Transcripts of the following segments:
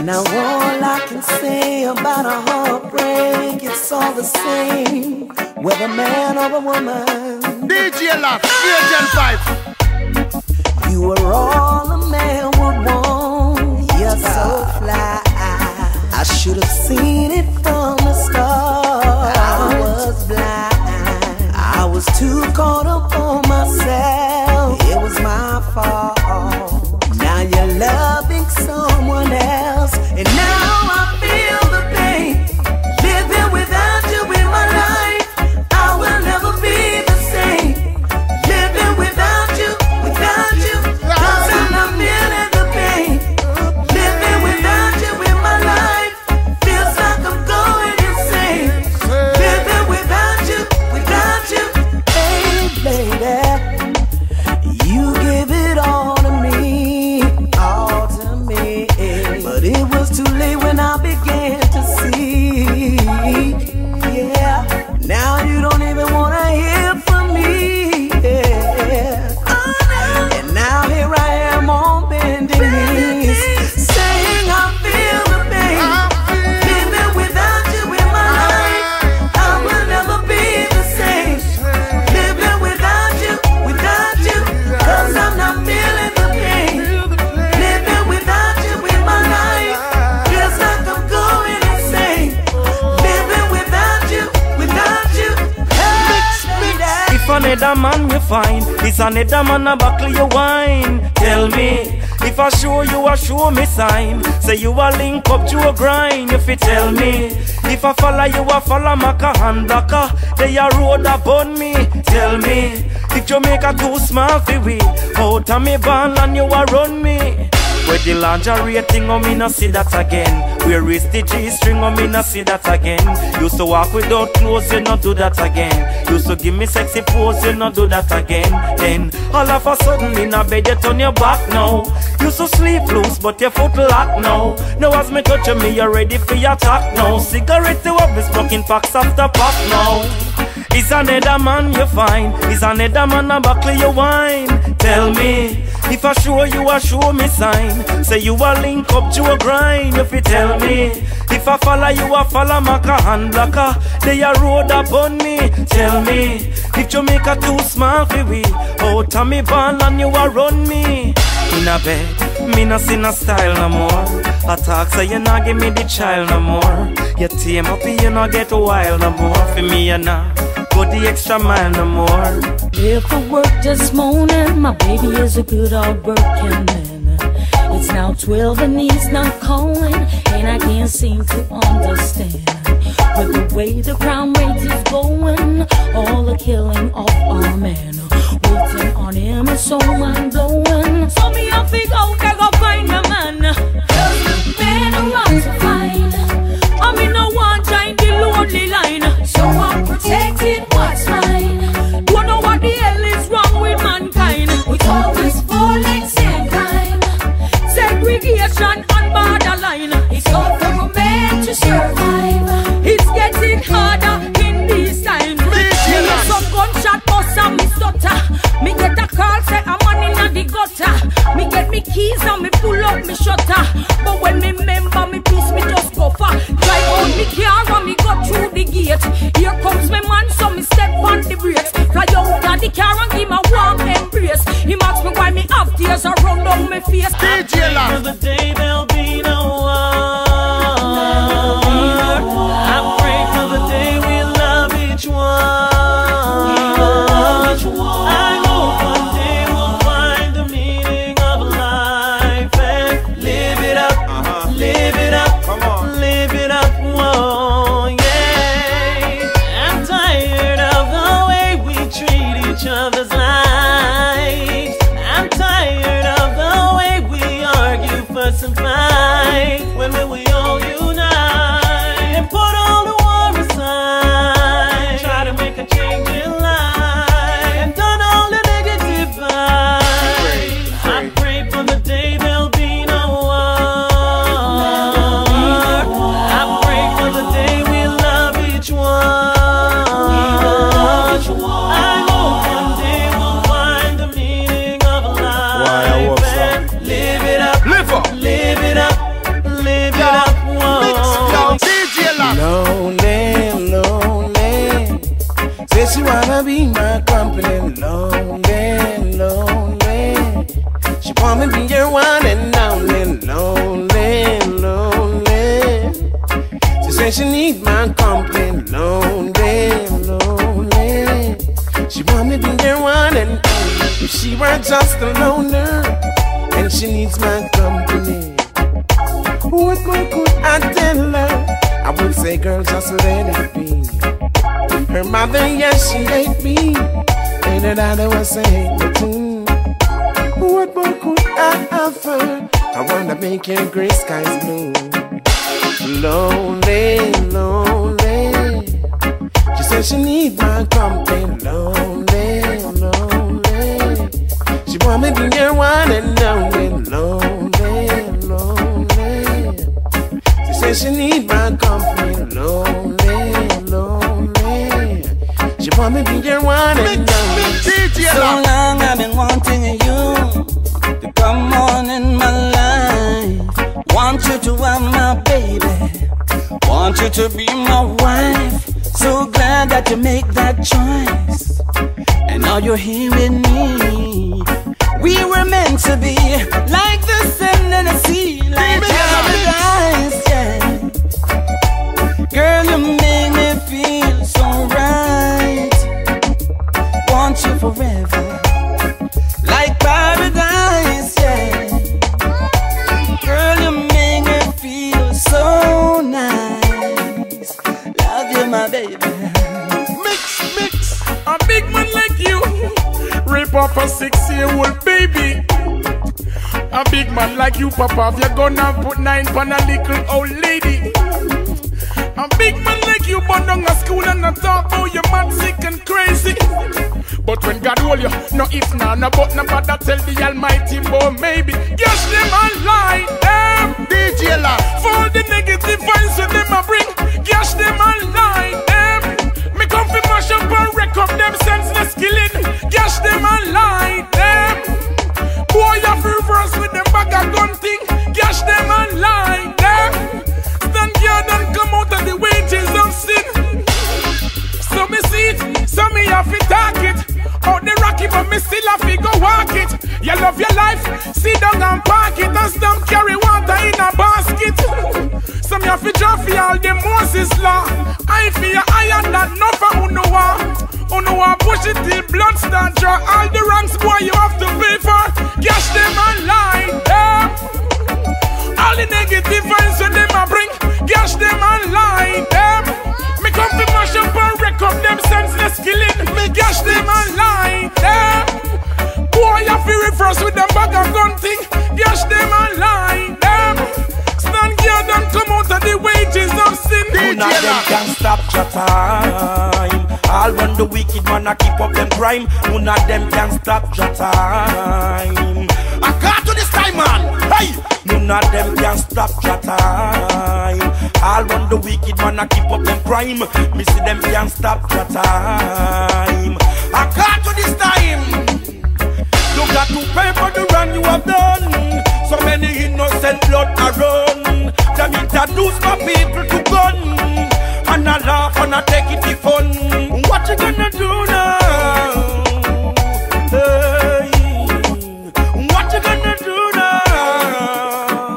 Now all I can say about a heartbreak, it's all the same, whether man or a woman. DJ Lock, Agent 5. You were all a man would want. You're so fly. I should have seen it from the start. I was blind. I was too caught up on myself. It was my fault. Now you're loving someone else, and now I feel the pain. Living without you in my life, I will never be the same. Living without you, cause I'm not feeling the pain. Living without you in my life, feels like I'm going insane. Living without you, hey baby, you give it all to me, but it was too late when I began to see. Yeah, now you don't even wanna hear from me. Yeah. And now here I am on bending knees, saying I feel the pain. Living without you in my life, I will never be the same. Living without you, cause I'm not feeling the pain. Living without you in my life, feels like I'm going insane. Living without you, hey, If another man you find, is another man a buckle your wine. Tell me, if I show you a show me sign. Say you a link up to a grind. If you tell me, if I follow you a follow Maka and Daka, they a road upon me. Tell me, if Jamaica too small for we, out of me band and you a run me. With the lingerie thing, I me not see that again. Where is the G-string, I me not see that again. Used to walk without clothes, you not do that again. Used to give me sexy pose, you not do that again. Then, all of a sudden, in a bed, you turn your back now. Used to sleep loose, but your foot locked now. Now as me touch you, me, you're ready for your attack now. Cigarette, you have me smoking packs after pack now. Is another man you find, is another man a buckle your wine. Tell me, if I show you a show me sign. Say you a link up to a grind. If you tell me, if I follow you a follow Maka and Blacka, they a road upon me. Tell me, if Jamaica too small for we, out of me band and you a run me. In a bed, me no see no style no more. I talk so you not give me the child no more. You tame up you not get wild no more. For me you not go the extra mile no more. If I work this morning, my baby is a good old working man. It's now 12 and he's not calling, and I can't seem to understand. With the way the crime rate is going, all the killing of our men. Waiting on him is so mind-blowing. So me I figure out they go find a man. Just a man around to find. I mean no one join the lonely line, so I'm protecting what's mine. Don't know what the hell is wrong with mankind. We always falling same time. Segregation and borderline. It's hard for a man to survive. It's getting harder in these times. Some gunshot bust and me stutter. Me get a call say I'm on in the gutter. Me get me keys and me pull up me shutter. But when me remember me piece me just go far. Drive out me car and me go through the gate. Here comes my man so me step on the brakes. Fly out of the car and give me a warm embrace. He asks me why me have tears around on my face. DJ Lock. The day there'll be no war. I pray for the day we love each one. I hope one day we'll find the meaning of life and live it up, live it up, come on, live it up, whoa, yeah. I'm tired of the way we treat each other's lives. I'm tired of the way we argue, fuss and fight. When will we all unite and put all the war aside? Try to make a change in life and done all the negative vibes. I pray for the day there'll be no war. I pray for the day we love each one. I hope one day we'll find the meaning of life and live it up, live it up, live it says she need my company, lonely, lonely. She want me to be there one and only. If she were just a loner, and she needs my company. What more could I tell her? I would say, girl, just let it be. Her mother, yes, she hate me, and her daughter was saying the tune. What more could I offer? I wanna make your gray skies blue. Lonely, lonely. She said she need my company. Lonely, lonely. She want me to be her one and only. Lonely, lonely. She said she need my company. Lonely, lonely. She want me to be her one and only. So long I've been wanting you to come on in my life. Want you to have my baby, want you to be my wife. So glad that you make that choice, and now you're here with me. We were meant to be like the sand and the sea, like paradise, yeah. Girl, you make me feel so right. Want you forever, like paradise, yeah. Girl, you make me feel so nice. Love you, my baby. Mix, a big man like you rape off a 6-year-old baby. A big man like you, Papa, if you're gonna put 9 on a little old lady. A big man like you, but down a school and not talk about your man sick and crazy. But when God hold you, no if, no but, no bother tell the Almighty, boy, maybe. Yes, them a lie, them. DJ La. For the negative vibes that them a bring. Yes, them a lie, them. Me come fi mash up and wreck up them senseless killing. Yes, them a lie, them. Boy, you fi reverse with them bag of gun thing. Yes, them a lie, them. Stand here and come out of the wages of sin. So me see it, so me have to talk it. Out the rocky, but me still have to go walk it. You love your life, sit down and park it. And some carry water in a basket. Some you have to draw for all the Moses law. I feel iron that no for who know what. Who know what push it till blood start draw. All the ranks, boy, you have to pay for. Cash them and lie, them. All the negative vibes when them a bring. Cash them and lie, them. Me come to mash up and wreck up them senseless killing. Me gash them and lie them. Boy, you feel reverse with them bag of gun thing. Gash them and lie them. Stand here and come out of the wages of sin. None of them can stop your time. All when the wicked man a keep up them crime. None of them can stop your time. I got to this time, man. Hey! None of them can stop your time. All when the wicked man a keep up them crime. Me see them can't stop your time. I got to this time. You got to pay for the wrong you have done. So many innocent blood are run. Them introduce my people to gun. And I laugh and I take it for fun. What you gonna do now? Hey. What you gonna do now?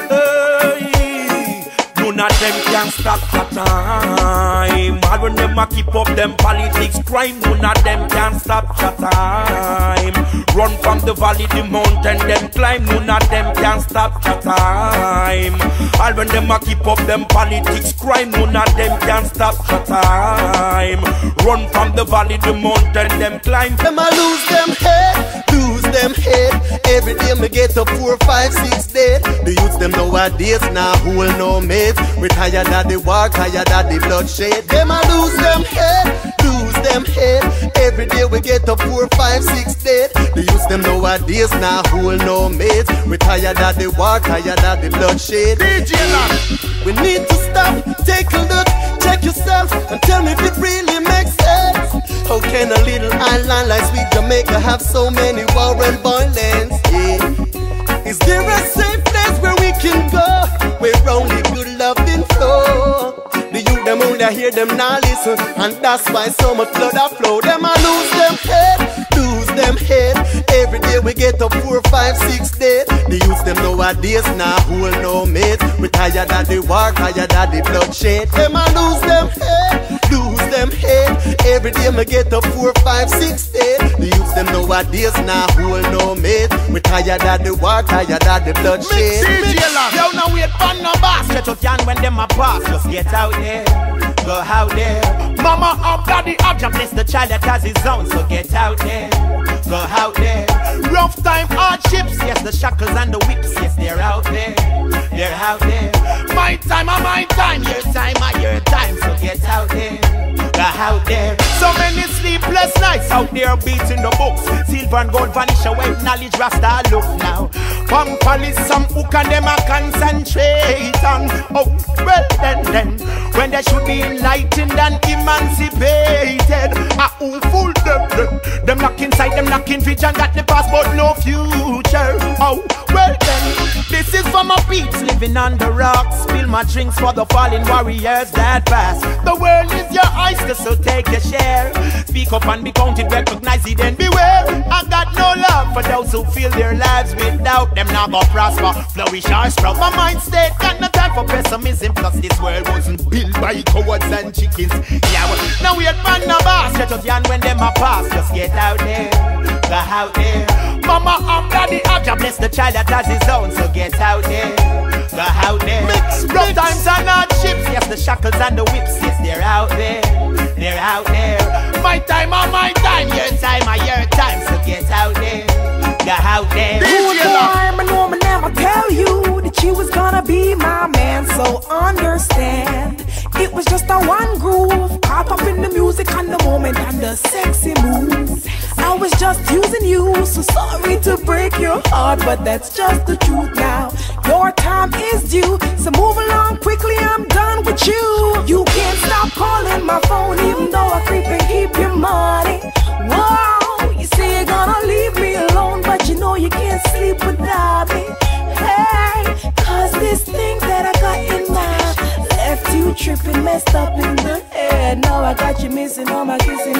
Hey. None of them can stop your time. All when them a keep up them politics crime. None of them can stop your time. Run from the valley, the mountain, them climb. None of them can stop your time. All when them a keep up them politics crime. None of them can stop your time. Run from the valley, the mountain, them climb. Them a lose them head, lose them head. Every day me get up 4, 5, 6 dead. The youths them nowadays now hold no mates. Retired at the war, tired at the bloodshed. Them a lose them head, lose them head. Every day we get up 4, 5, 6 dead. The youths them nowadays now hold no mates. Retired at the war, tired at the bloodshed. DJ La. We need to stop, take a look, check yourself, and tell me if it really makes sense. How can a little island like sweet Jamaica have so many war and violence? Yeah. Is there a safe place where we can go, where only good loving flow? The youth them only hear them now listen, and that's why so much blood a flow. Them a lose them head, lose them head. Every day we get up 4, 5, 6 days. The youth them nowadays now hold no mate. We tired of the war, tired of the bloodshed. Them a lose them head. Every day me get up 4, 5, 6 days. The youth them nowadays now hold no mate. We tired of the war, tired of the bloodshed. Yo, now wait for no boss. Stretch out yan when them a pass. Just get out there, go out there. Mama and daddy have just bless the child that has his own. So get out there, go out there. Rough time, hardships, yes, the shackles and the whips, yes, they're out there, they're out there. My time, your time, your time. So get out there, go out there. So many sleepless nights out there beating the books. Silver and gold vanish away, knowledge rasta look now. Punk police, some hook and them a concentrate on. Oh, well then, when they should be enlightened and emancipated. Who fool them? Them lock inside, them lock in vision, got the past but no future. Oh, well then, this is for my peeps living on the rocks. Spill my drinks for the fallen warriors that pass. The world is your oyster, so take your share. Speak up and be counted, recognize it and beware. I got no love for those who feel their lives without them not go prosper, flourish or sprout. My mind state got no time for pessimism. Plus this world wasn't built by cowards and chickens. Yeah, well, now we're on the bar. Stretch out yan when them a pass. Just get out there, go out there. Mama and daddy have to bless the child that has his own. So get out there, go out there. Rough times and hardships, yes, the shackles and the whips, yes, they're out there, they're out there. My time, your time. So get out there, go out there. Good time, I know me never tell you that you was gonna be my man. So understand, it was just a one groove, caught up in the music and the moment and the sexy moves. I was just using you, so sorry to break your heart, but that's just the truth now. Your time is due, so move along quickly, I'm done with you. You can't stop calling my phone, even though I creep and keep your money. Whoa, you say you're gonna leave me alone, but you know you can't sleep without me. Hey, cause this thing that I got in mind left you tripping, messed up in the head. Now I got you missing all my kissing